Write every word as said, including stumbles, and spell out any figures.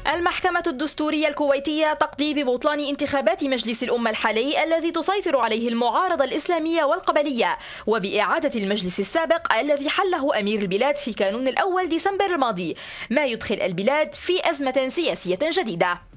المحكمة الدستورية الكويتية تقضي ببطلان انتخابات مجلس الأمة الحالي الذي تسيطر عليه المعارضة الإسلامية والقبلية، وبإعادة المجلس السابق الذي حله أمير البلاد في كانون الأول ديسمبر الماضي، ما يدخل البلاد في أزمة سياسية جديدة.